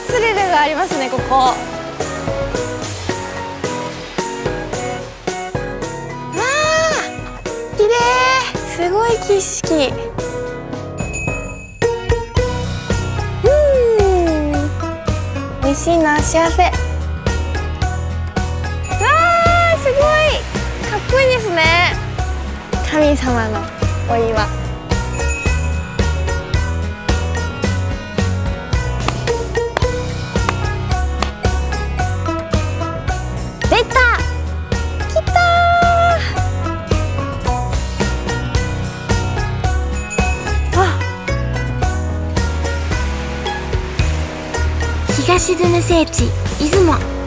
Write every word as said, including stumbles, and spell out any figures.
スリルがありますね、ここ。わあ、綺麗。すごい景色。うん、美味しいな、幸せ。わあ、すごいかっこいいですね。神様のお岩。出た、来たー。あ、 日が沈む聖地出雲。